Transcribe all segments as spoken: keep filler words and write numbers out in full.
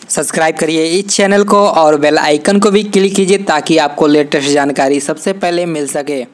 Subscribe करिए इस channel को और बेल आइकन को भी क्लिक कीजिए ताकि आपको लेटेस्ट जानकारी सबसे पहले मिल सके।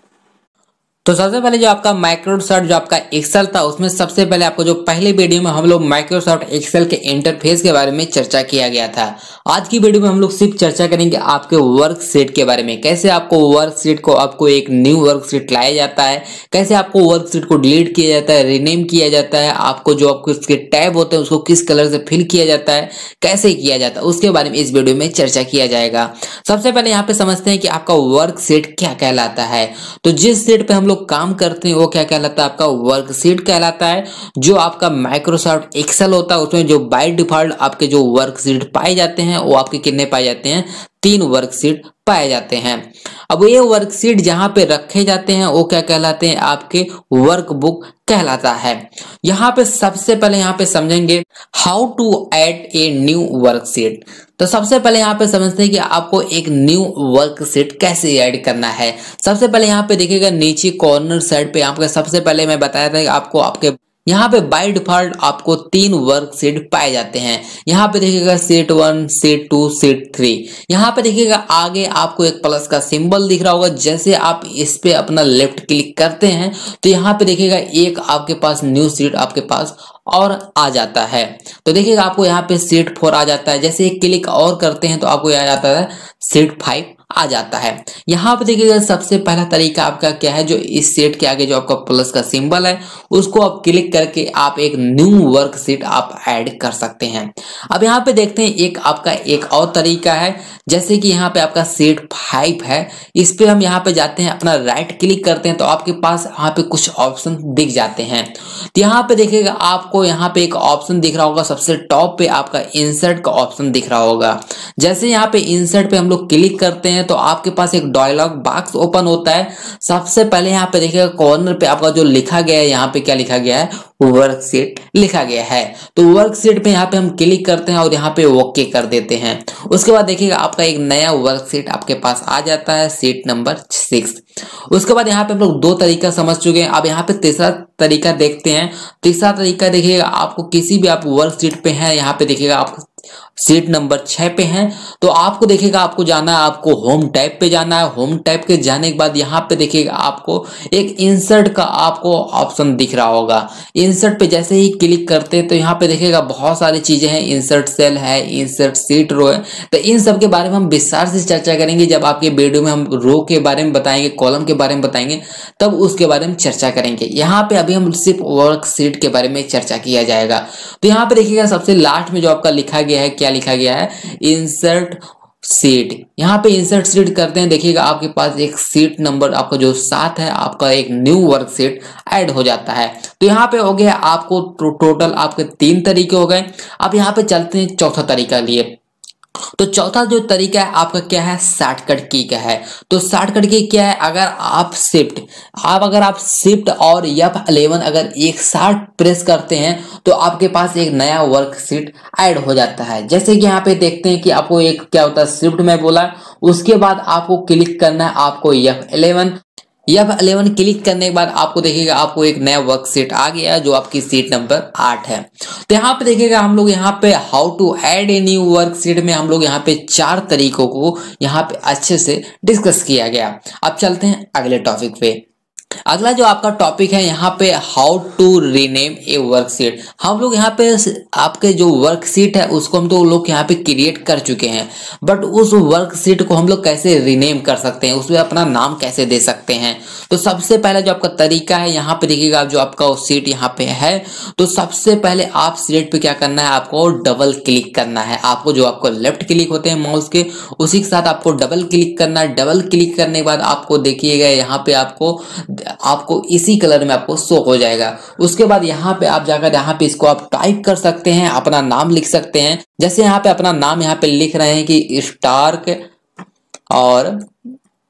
तो सबसे पहले जो आपका माइक्रोसॉफ्ट जो आपका एक्सेल था उसमें सबसे पहले आपको जो पहले वीडियो में हम लोग माइक्रोसॉफ्ट एक्सेल के इंटरफेस के बारे में चर्चा किया गया था। आज की वीडियो में हम लोग सिर्फ चर्चा करेंगे आपके वर्कशीट के बारे में, कैसे आपको वर्कशीट को आपको एक न्यू वर्कशीट लाया जाता है, कैसे आपको वर्कशीट को डिलीट किया जाता है, रीनेम किया जाता है, आपको जो आपको उसके टैब होते हैं उसको किस कलर से फिल किया जाता है, कैसे किया जाता है, उसके बारे में इस वीडियो में चर्चा किया जाएगा। सबसे पहले यहाँ पे समझते हैं कि आपका वर्कशीट क्या कहलाता है। तो जिस शीट पे हम लोग काम करते हैं वो क्या कहलाता है, आपका वर्कशीट कहलाता है। जो आपका माइक्रोसॉफ्ट एक्सेल होता है उसमें जो बाय डिफॉल्ट आपके जो वर्कशीट पाए जाते हैं वो आपके कितने पाए जाते हैं, तीन वर्कशीट पाए जाते हैं। अब ये वर्कशीट जहां पे रखे जाते हैं वो क्या कहलाते हैं, आपके वर्कबुक कहलाता है। यहाँ पे सबसे पहले यहाँ पे समझेंगे how to add a new worksheet. तो सबसे पहले यहाँ पे समझते हैं कि आपको एक न्यू वर्कशीट कैसे ऐड करना है। सबसे पहले यहाँ पे देखिएगा नीचे कॉर्नर साइड पे आपका सबसे पहले मैं बताया था कि आपको आपके यहाँ पे बाय डिफॉल्ट आपको तीन वर्कशीट पाए जाते हैं। यहाँ पे देखिएगा sheet one, sheet two, sheet three. यहाँ पे देखिएगा आगे आपको एक प्लस का सिंबल दिख रहा होगा। जैसे आप इस पे अपना लेफ्ट क्लिक करते हैं तो यहाँ पे देखिएगा एक आपके पास न्यू सीट आपके पास और आ जाता है। तो देखिएगा आपको यहाँ पे सीट फोर आ जाता है। जैसे एक क्लिक और करते हैं तो आपको आ जाता है सीट फाइव आ जाता है। यहाँ पे देखिएगा सबसे पहला तरीका आपका क्या है, जो इस सेट के आगे जो आपका प्लस का सिंबल है उसको आप क्लिक करके आप एक न्यू वर्कशीट आप ऐड कर सकते हैं। अब यहाँ पे देखते हैं एक आपका एक और तरीका है। जैसे कि यहाँ पे आपका सीट फाइव है, इस पे हम यहाँ पे जाते हैं, अपना राइट क्लिक करते हैं तो आपके पास यहाँ पे कुछ ऑप्शन दिख जाते हैं। तो यहाँ पे देखिएगा आपको यहाँ पे एक ऑप्शन दिख रहा होगा, सबसे टॉप पे आपका इंसर्ट का ऑप्शन दिख रहा होगा। जैसे यहाँ पे इंसर्ट पे हम लोग क्लिक करते हैं तो आपके पास एक डायलॉग बॉक्स ओपन होता है। सबसे पहले यहाँ पे देखिएगा कॉर्नर पे आपका जो लिखा गया है, यहाँ पे क्या लिखा गया है, वर्कशीट लिखा गया है। तो वर्कशीट पे यहाँ पे हम क्लिक करते हैं और यहाँ पे ओके कर देते हैं। उसके बाद देखिएगा आपका एक नया वर्कशीट आपके पास आ जाता है, सीट नंबर सिक्स। उसके बाद यहाँ पे हम लोग दो तरीका समझ चुके हैं। अब यहाँ पे तीसरा तरीका देखते हैं। तीसरा तरीका देखिएगा आपको किसी भी आप वर्कशीट पे हैं, यहाँ पे देखिएगा आप सीट नंबर छह पे हैं तो आपको देखिएगा आपको जाना है, आपको होम टैब पे जाना है। होम टैब के जाने के बाद यहाँ पे देखिएगा आपको एक इंसर्ट का आपको ऑप्शन दिख रहा होगा। इंसर्ट पे जैसे ही क्लिक करते हैं तो यहाँ पे देखिएगा बहुत सारी चीजें हैं, इंसर्ट सेल है, इंसर्ट सीट रो है। तो इन सब के बारे में हम विस्तार से चर्चा करेंगे। जब आपके वीडियो में हम रो के बारे में बताएंगे, कॉलम के बारे में बताएंगे, तब उसके बारे में चर्चा करेंगे। यहाँ पे अभी हम सिर्फ वर्कशीट के बारे में चर्चा किया जाएगा। तो यहाँ पे देखिएगा सबसे लास्ट में जो आपका लिखा गया है, क्या लिखा गया है, इंसर्ट सीट। यहाँ पे इंसर्ट सीट करते हैं, देखिएगा आपके पास एक सीट नंबर आपका जो सात है, आपका एक न्यू वर्कशीट ऐड हो जाता है। तो यहाँ पे हो गया आपको टोटल आपके तीन तरीके हो गए। अब यहाँ पे चलते हैं चौथा तरीका लिए। तो चौथा जो तरीका है आपका क्या है, शॉर्टकट की का है। तो शॉर्टकट की क्या है, अगर आप शिफ्ट आप अगर आप शिफ्ट और एफ इलेवन अगर एक साथ प्रेस करते हैं तो आपके पास एक नया वर्कशीट ऐड हो जाता है। जैसे कि यहाँ पे देखते हैं कि आपको एक क्या होता है, शिफ्ट में बोला, उसके बाद आपको क्लिक करना है आपको F eleven. F eleven click करने के बाद आपको देखिएगा आपको एक नया वर्कशीट आ गया जो आपकी सीट नंबर आठ है। तो यहाँ पे देखिएगा हम लोग यहाँ पे how to add a new worksheet में हम लोग यहाँ पे चार तरीकों को यहाँ पे अच्छे से डिस्कस किया गया। अब चलते हैं अगले टॉपिक पे। अगला जो आपका टॉपिक है यहाँ पे how to rename a worksheet. हम लोग यहाँ पे आपके जो वर्कशीट है उसको हम तो लोग यहाँ पे क्रिएट कर चुके हैं, बट उस वर्कशीट को हम लोग कैसे रीनेम कर सकते हैं, उसमें अपना नाम कैसे दे सकते हैं। तो सबसे पहला जो आपका तरीका है, यहाँ पे देखिएगा जो आपका सीट यहाँ पे है, तो सबसे पहले आप सीट पे क्या करना है, आपको डबल क्लिक करना है। आपको जो आपको लेफ्ट क्लिक होते हैं माउस के, उसी के साथ आपको डबल क्लिक करना है। डबल क्लिक करने के बाद आपको देखिएगा यहाँ पे आपको आपको इसी कलर में आपको शो हो जाएगा। उसके बाद यहाँ पे आप जाकर यहाँ पे इसको आप टाइप कर सकते हैं, अपना नाम लिख सकते हैं। जैसे यहाँ पे अपना नाम यहाँ पे लिख रहे हैं कि स्टार्क और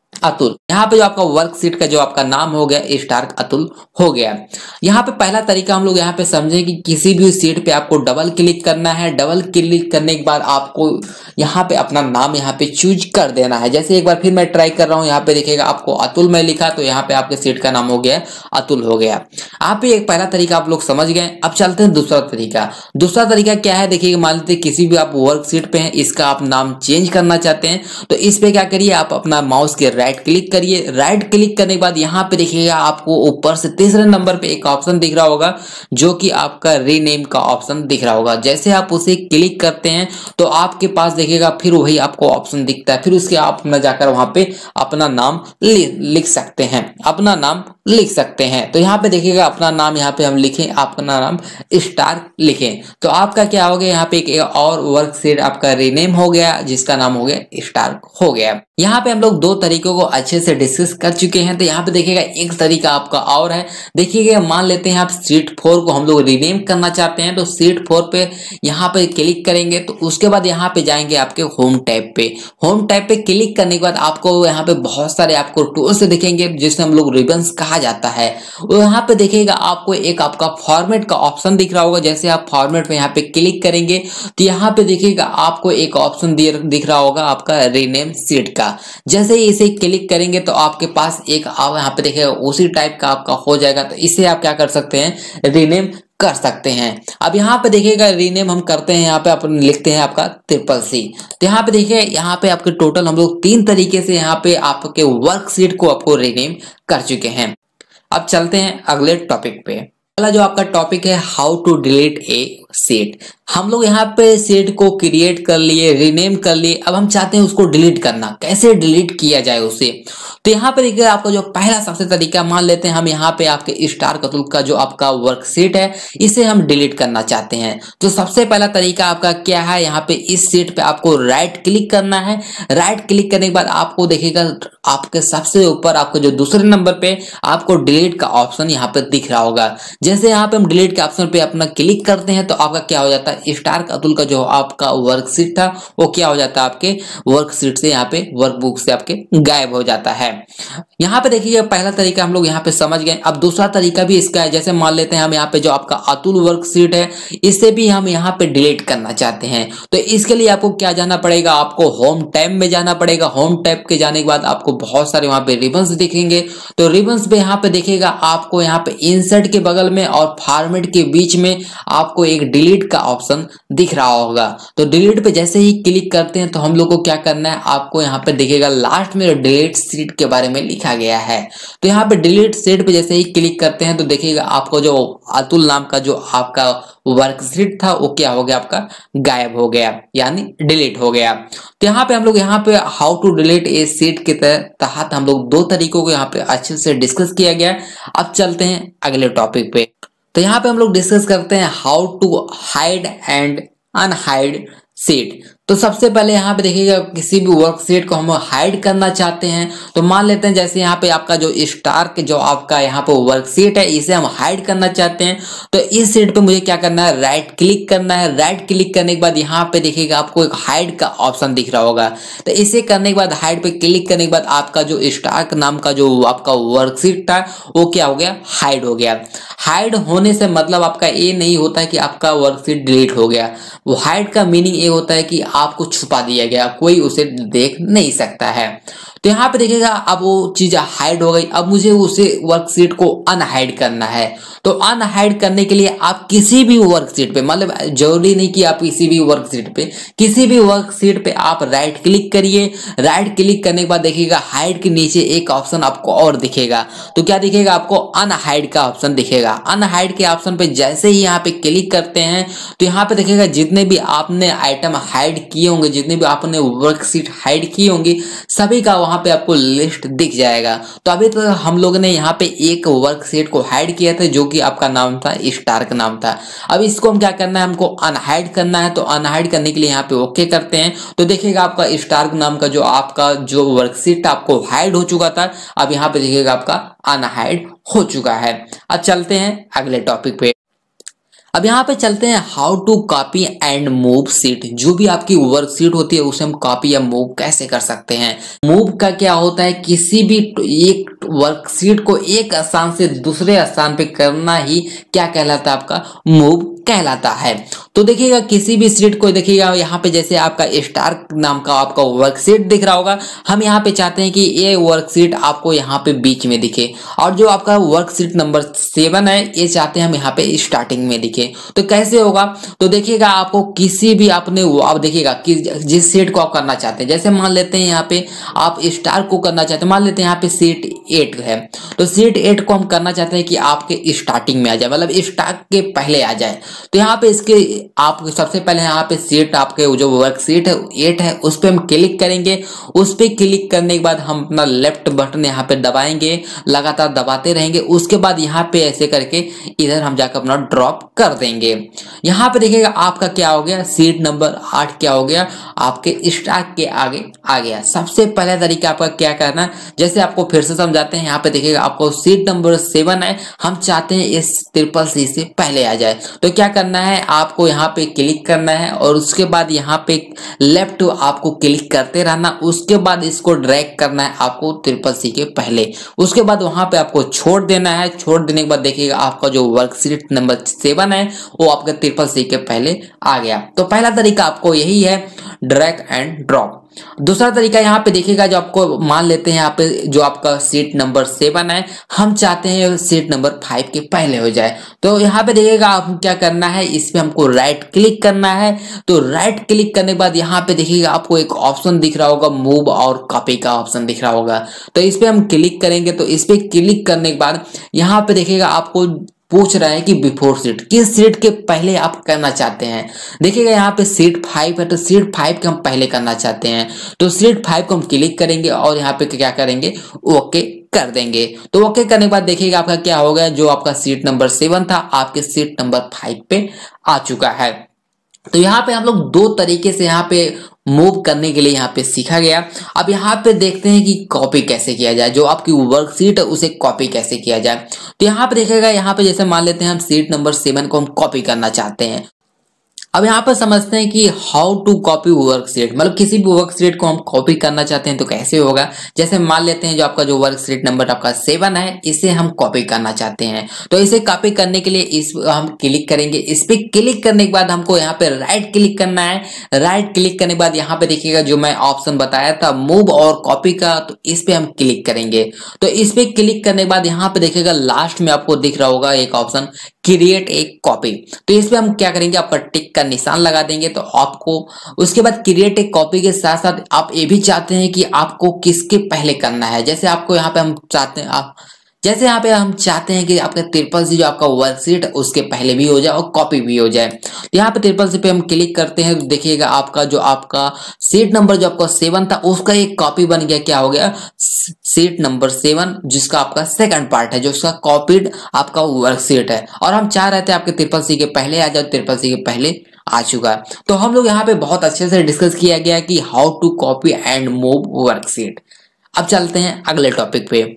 अतुल। यहाँ पे जो आपका वर्कशीट का जो आपका नाम हो गया स्टार्क अतुल हो गया। यहाँ पे पहला तरीका हम लोग यहाँ पे समझें कि किसी भी सीट पे आपको डबल क्लिक करना है। डबल क्लिक करने के बाद आपको यहाँ पे अपना नाम यहाँ पे चूज कर देना है। जैसे एक बार फिर मैं ट्राई कर रहा हूँ, यहाँ पे देखिएगा आपको अतुल में लिखा, तो यहाँ पे आपके सीट का नाम हो गया अतुल हो गया। आप एक पहला तरीका आप लोग समझ गए। अब चलते हैं दूसरा तरीका। दूसरा तरीका क्या है, देखिए मान लेते किसी भी आप वर्कशीट पे हैं, इसका आप नाम चेंज करना चाहते हैं, तो इस पे क्या करिए, आप अपना माउस के राइट क्लिक करिए। राइट क्लिक करने के बाद यहाँ पे देखिएगा आपको ऊपर से तीसरे नंबर पे एक ऑप्शन दिख रहा होगा जो कि आपका रीनेम का ऑप्शन दिख रहा होगा। जैसे आप उसे क्लिक करते हैं तो आपके पास देखिएगा फिर वही आपको ऑप्शन दिखता है। फिर उसके आप न जाकर वहां पे अपना नाम लिख सकते हैं, अपना नाम लिख सकते हैं। तो यहाँ पे देखिएगा अपना नाम यहाँ पे हम लिखें, अपना नाम स्टार्क लिखें, तो आपका क्या हो गया, यहाँ पे एक और वर्कशीट आपका रीनेम हो गया जिसका नाम हो गया स्टार्क हो गया। यहाँ पे हम लोग दो तरीकों को अच्छे से डिस्कस कर चुके हैं। तो यहाँ पे देखिएगा एक तरीका आपका और है। देखिएगा मान लेते हैं आप सीट फोर को हम लोग रीनेम करना चाहते हैं, तो सीट फोर पे यहाँ पे क्लिक करेंगे, तो उसके बाद यहाँ पे जाएंगे आपके होम टैब पे। होम टैब पे क्लिक करने के बाद आपको यहाँ पे बहुत सारे आपको टूल्स दिखेंगे जिससे हम लोग रिबन्स कहा जाता है। और यहाँ पे देखिएगा आपको एक आपका फॉर्मेट का ऑप्शन दिख रहा होगा। जैसे आप फॉर्मेट पे यहाँ पे क्लिक करेंगे तो यहाँ पे देखिएगा आपको एक ऑप्शन दिख रहा होगा आपका रीनेम सीट का। जैसे ही इसे क्लिक करेंगे तो आपके पास एक आप यहाँ पे देखिएगा उसी टाइप का आपका हो जाएगा। तो इसे आप क्या कर सकते हैं, रीनेम कर सकते हैं। अब यहाँ पे देखिएगा रीनेम हम करते हैं, यहाँ पे अपन लिखते हैं आपका ट्रिपल सी। तो यहाँ पे देखिए यहाँ पे आपके टोटल हम लोग तीन तरीके से यहाँ पे आपके वर्कशीट को आपको रीनेम कर चुके हैं। अब चलते हैं अगले टॉपिक पे। पहला जो आपका टॉपिक है how to delete a sheet. हम लोग यहाँ पे सीट को क्रिएट कर लिए, रीनेम कर लिए, अब हम चाहते हैं उसको डिलीट करना। कैसे डिलीट किया जाए उसे, तो यहाँ पे देखिए आपका जो पहला सबसे तरीका, मान लेते हैं हम यहाँ पे आपके स्टार्क अतुल का जो आपका वर्कशीट है इसे हम डिलीट करना चाहते हैं। तो सबसे पहला तरीका आपका क्या है, यहाँ पे इस सीट पे आपको राइट क्लिक करना है। राइट क्लिक करने के बाद आपको देखिएगा आपके सबसे ऊपर आपको जो दूसरे नंबर पे आपको डिलीट का ऑप्शन यहाँ पे दिख रहा होगा। जैसे यहाँ पे हम डिलीट के ऑप्शन पे अपना क्लिक करते हैं तो आपका क्या हो जाता है, स्टार्क अतुल का जो आपका वर्कशीट था वो क्या हो जाता है, आपके वर्कशीट से यहाँ पे वर्कबुक से आपके गायब हो जाता है। यहाँ पे देखिए पहला तरीका हम लोग यहाँ पे समझ गए। अब दूसरा तरीका भी इसका है। जैसे मान लेते हैं हम यहाँ पे जो आपका अतुल वर्कशीट है इसे भी हम यहाँ पे डिलीट करना चाहते हैं, तो इसके लिए आपको क्या जाना पड़ेगा, आपको होम टैब में जाना पड़ेगा। होम टैब के जाने के बाद आपको बहुत सारे वहां पे रिबन्स दिखेंगे। तो रिबन्स पे यहाँ पे देखिएगा आपको यहाँ पे इंसर्ट के बगल में और फॉर्मेट के बीच में आपको एक डिलीट का ऑप्शन दिख रहा होगा। तो डिलीट पे जैसे ही क्लिक करते हैं तो हम लोग को क्या करना है, आपको यहाँ पे देखिएगा लास्ट में डिलीट सीट के बारे में लिखा गया है। तो यहाँ पे डिलीट सीट पे जैसे ही क्लिक करते हैं तो देखिएगा आपको जो अतुल नाम का जो आपका वर्कशीट था वो क्या हो गया, आपका गायब हो गया, यानी डिलीट हो गया। तो यहाँ पे हम लोग यहाँ पे how to delete a sheet के तहत हम लोग दो तरीकों को यहाँ पे अच्छे से डिस्कस किया गया। अब चलते हैं अगले टॉपिक पे। तो यहाँ पे हम लोग डिस्कस करते हैं how to hide and unhide sheet. तो सबसे पहले यहाँ पे देखिएगा किसी भी वर्कशीट को हम हाइड करना चाहते हैं, तो मान लेते हैं जैसे यहाँ पे आपका जो स्टार्क जो आपका यहाँ पे वर्कशीट है इसे हम हाइड करना चाहते हैं। तो इस सीट पे मुझे क्या करना है, राइट क्लिक करना है। राइट क्लिक करने के बाद यहाँ पे देखिएगा आपको एक हाइड का ऑप्शन दिख रहा होगा। तो इसे करने के बाद हाइड पे क्लिक करने के बाद आपका जो स्टार्क नाम का जो आपका वर्कशीट था वो क्या हो गया, हाइड हो गया। हाइड होने से मतलब आपका ये नहीं होता है कि आपका वर्कशीट डिलीट हो गया। वो हाइड का मीनिंग ये होता है कि आपको छुपा दिया गया, कोई उसे देख नहीं सकता है। तो यहाँ पे देखिएगा अब वो चीज हाइड हो गई। अब मुझे उसे वर्कशीट को अनहाइड करना है। तो अनहाइड करने के लिए आप किसी भी वर्कशीट पे, मतलब जरूरी नहीं कि आप किसी भी वर्कशीट पे, किसी भी वर्कशीट पे आप राइट क्लिक करिए। राइट क्लिक करने के बाद देखिएगा हाइड के नीचे एक ऑप्शन आपको और दिखेगा। तो क्या दिखेगा, आपको अनहाइड का ऑप्शन दिखेगा। अनहाइड के ऑप्शन पे जैसे ही यहाँ पे क्लिक करते हैं तो यहाँ पे देखिएगा जितने भी आपने आइटम हाइड किए होंगे, जितने भी आपने वर्कशीट हाइड की होंगी, सभी का वहां पे आपको लिस्ट दिख जाएगा। तो अभी तो हम लोग ने यहाँ पे एक वर्कशीट को हाइड किया था जो कि आपका नाम था स्टार्क नाम था। अब इसको हम क्या करना है, हमको अनहाइड करना है। तो अनहाइड करने के लिए यहाँ पे ओके करते हैं। तो देखिएगा आपका स्टार्क नाम का जो आपका जो वर्कशीट आपको हाइड हो चुका था, अब यहाँ पे देखिएगा आपका अनहाइड हो चुका है। अब चलते हैं अगले टॉपिक पे। अब यहाँ पे चलते हैं how to copy and move sheet. जो भी आपकी वर्कशीट होती है उसे हम कॉपी या मूव कैसे कर सकते हैं। मूव का क्या होता है, किसी भी एक वर्कशीट को एक स्थान से दूसरे स्थान पे करना ही क्या कहलाता है, आपका मूव कहलाता है। तो देखिएगा किसी भी शीट को देखिएगा यहाँ पे जैसे आपका स्टार नाम का आपका वर्कशीट दिख रहा होगा, हम यहाँ पे चाहते हैं कि ये वर्कशीट आपको यहाँ पे बीच में दिखे, और जो आपका वर्कशीट नंबर सेवन है ये चाहते हैं हम यहाँ पे स्टार्टिंग में दिखे। तो कैसे होगा, तो देखिएगा आपको किसी भी आपने आप देखिएगा कि जिस शीट को आप करना चाहते हैं, जैसे मान लेते हैं यहाँ पे आप स्टार को करना चाहते हैं, मान लेते हैं यहाँ पे शीट एट है, तो शीट एट को हम करना चाहते हैं कि आपके स्टार्टिंग में आ जाए, मतलब स्टार्ट के पहले आ जाए। तो यहाँ पे इसके आप सबसे पहले यहाँ पे शीट आपके जो वर्कशीट है एट है उस पर हम क्लिक करेंगे। उस पर क्लिक करने के बाद हम अपना लेफ्ट बटन यहाँ पे दबाएंगे, लगातार दबाते रहेंगे। उसके बाद यहाँ पे ऐसे करके इधर हम जाकर अपना ड्रॉप कर देंगे। यहाँ पे देखिएगा आपका क्या हो गया, शीट नंबर आठ क्या हो गया, आपके स्टार्ट के आगे आ गया। सबसे पहला तरीका आपका क्या करना है, जैसे आपको फिर से समझाते हैं। यहाँ पे देखिएगा आपको शीट नंबर सेवन है, हम चाहते हैं इस ट्रिपल सी से पहले आ जाए। तो क्या करना है, आपको यहाँ पे क्लिक करना है और उसके बाद यहाँ पे लेफ्ट आपको क्लिक करते रहना। उसके बाद इसको ड्रैग करना है आपको ट्रिपल सी के पहले। उसके बाद वहां पे आपको छोड़ देना है। छोड़ देने के बाद देखिएगा आपका जो वर्कशीट नंबर सेवन है वो आपका ट्रिपल सी के पहले आ गया। तो पहला तरीका आपको यही है, ड्रैग एंड ड्रॉप। दूसरा तरीका यहाँ पे देखिएगा, जो आपको मान लेते हैं यहाँ पे जो आपका सीट नंबर सेवन है, हम चाहते हैं सीट नंबर फाइव के पहले हो जाए। तो यहाँ पे देखिएगा आपको क्या करना है, इस पे हमको राइट क्लिक करना है। तो राइट क्लिक करने के बाद यहाँ पे देखिएगा आपको एक ऑप्शन दिख रहा होगा, मूव और कॉपी का ऑप्शन दिख रहा होगा। तो इस पे हम क्लिक करेंगे। तो इस पे क्लिक करने के बाद यहाँ पे देखिएगा आपको पूछ रहा है कि बिफोर सीट, किस सीट के पहले आप करना चाहते हैं। देखिएगा यहाँ पे सीट फाइव है, तो सीट फाइव के हम पहले करना चाहते हैं। तो सीट फाइव को हम क्लिक करेंगे और यहाँ पे क्या करेंगे, ओके कर देंगे। तो ओके करने के बाद देखिएगा आपका क्या हो गया, जो आपका सीट नंबर सेवन था आपके सीट नंबर फाइव पे आ चुका है। तो यहाँ पे हम लोग दो तरीके से यहाँ पे मूव करने के लिए यहाँ पे सीखा गया। अब यहाँ पे देखते हैं कि कॉपी कैसे किया जाए, जो आपकी वर्कशीट है उसे कॉपी कैसे किया जाए। तो यहाँ पे देखिएगा, यहाँ पे जैसे मान लेते हैं हम सीट नंबर सेवन को हम कॉपी करना चाहते हैं। अब यहाँ पर समझते हैं कि हाउ टू कॉपी वर्कशीट, मतलब किसी भी वर्कशीट को हम कॉपी करना चाहते हैं तो कैसे होगा। जैसे मान लेते हैं जो आपका जो वर्कशीट नंबर आपका सेवन है, इसे हम कॉपी करना चाहते हैं। तो इसे कॉपी करने के लिए इस हम क्लिक करेंगे। इस पे क्लिक करने के बाद हमको यहाँ पे राइट क्लिक करना है। राइट क्लिक करने के बाद यहाँ पे देखिएगा जो मैं ऑप्शन बताया था मूव और कॉपी का, तो इस पे हम क्लिक करेंगे। तो इस पे क्लिक करने के बाद यहाँ पे देखिएगा लास्ट में आपको दिख रहा होगा एक ऑप्शन क्रिएट एक कॉपी। तो इस पे हम क्या करेंगे, आपका टिक का निशान लगा देंगे। तो आपको उसके बाद क्रिएट एक कॉपी के साथ साथ आप ये भी चाहते हैं कि आपको किसके पहले करना है। जैसे आपको यहाँ पे हम चाहते हैं आप जैसे यहाँ पे हम चाहते हैं कि आपका ट्रिपल सी जो आपका वर्कशीट उसके पहले भी हो जाए और कॉपी भी हो जाए। तो यहाँ पे ट्रिपल सी पे हम क्लिक करते हैं। तो देखिएगा आपका जो आपका सीट नंबर जो आपका सेवन था उसका एक कॉपी बन गया। क्या हो गया, सीट नंबर सेवन, जिसका आपका सेकंड पार्ट है, जो उसका कॉपीड आपका वर्कशीट है। और हम चाह रहे थे आपके ट्रिपल सी के पहले आ जाओ, ट्रिपल सी के पहले आ चुका। तो हम लोग यहाँ पे बहुत अच्छे से डिस्कस किया गया कि how to copy and move worksheet. अब चलते हैं अगले टॉपिक पे।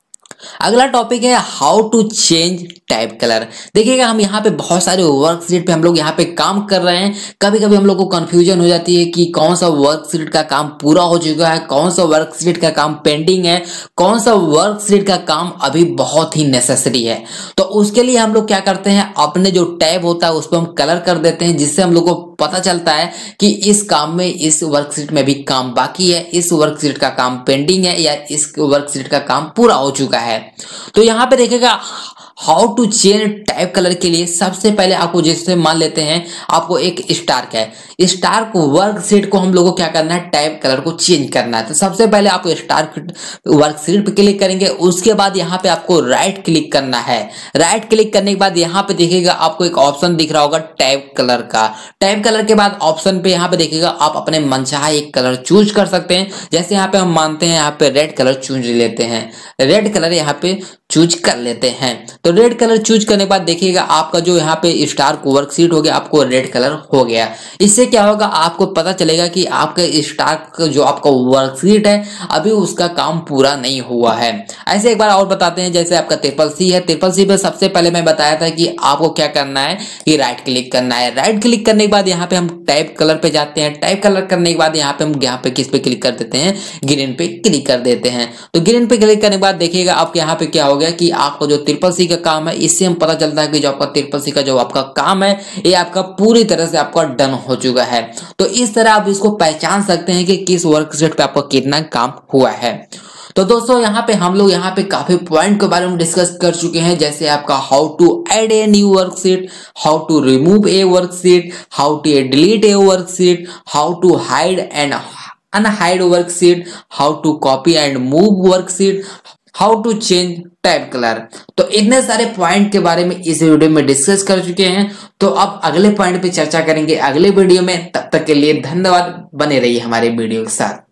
अगला टॉपिक है how to change type colour. देखिएगा हम यहाँ पे बहुत सारे वर्कशीट पे हम लोग यहाँ पे काम कर रहे हैं। कभी कभी हम लोग को कंफ्यूजन हो जाती है कि कौन सा वर्कशीट का काम पूरा हो चुका है, कौन सा वर्कशीट का काम पेंडिंग है, कौन सा वर्कशीट का काम अभी बहुत ही नेसेसरी है। तो उसके लिए हम लोग क्या करते हैं, अपने जो टैब होता है उस पर हम कलर कर देते हैं, जिससे हम लोग को पता चलता है कि इस काम में, इस वर्कशीट में भी काम बाकी है, इस वर्कशीट का काम पेंडिंग है या इस वर्कशीट का काम पूरा हो चुका है। तो यहाँ पे देखिएगा how to change type colour के लिए सबसे पहले आपको, जैसे मान लेते हैं आपको एक स्टार का है, स्टार को वर्कशीट को हम लोग को क्या करना है, टाइप कलर को चेंज करना है। तो सबसे पहले आपको स्टार वर्कशीट पे क्लिक करेंगे। उसके बाद यहाँ पे आपको राइट क्लिक करना है। राइट क्लिक करने के बाद यहाँ पे देखिएगा आपको एक ऑप्शन दिख रहा होगा टाइप कलर का। टाइप कलर के बाद ऑप्शन पे यहाँ पे देखिएगा आप अपने मनचाहा एक कलर चूज कर सकते हैं। जैसे यहाँ पे हम मानते हैं यहाँ पे रेड कलर चूज लेते हैं, रेड कलर यहाँ पे चूज कर लेते हैं। तो रेड कलर चूज करने के बाद देखिएगा आपका जो यहाँ पे स्टार वर्कशीट हो गया, आपको रेड कलर हो गया। इससे क्या होगा, आपको पता चलेगा कि आपका स्टार जो आपका वर्कशीट है अभी उसका काम पूरा नहीं हुआ है। ऐसे एक बार और बताते हैं, जैसे आपका ट्रिपल सी है, ट्रिपल सी पे सबसे पहले मैं बताया था कि आपको क्या करना है कि राइट क्लिक करना है। राइट क्लिक करने के बाद यहाँ पे हम टाइप कलर पे जाते हैं। टाइप कलर करने के बाद यहाँ पे हम यहाँ पे किस पे क्लिक कर देते हैं, ग्रीन पे क्लिक कर देते हैं। तो ग्रीन पे क्लिक करने के बाद देखिएगा आपके यहाँ पे क्या हो गया कि आपको जो ट्रिपल सी का काम है, इससे हम पता चलता है कि जो आपका ट्रिपल सी का जो आपका काम है ये आपका पूरी तरह से आपका डन हो चुका है। तो इस तरह आप इसको पहचान सकते हैं कि किस वर्कशीट पे आपका कितना काम हुआ है। तो दोस्तों यहाँ पे हम लोग यहाँ पे काफी पॉइंट के बारे में डिस्कस कर चुके हैं, जैसे आपका how to add a new worksheet, how to remove a worksheet, how to delete a worksheet, how to hide and unhide worksheet, how to copy and move worksheet, how to change type colour. तो इतने सारे point के बारे में इस video में discuss कर चुके हैं। तो अब अगले पॉइंट पे चर्चा करेंगे अगले वीडियो में। तब तक के लिए धन्यवाद, बने रहिए हमारे वीडियो के साथ।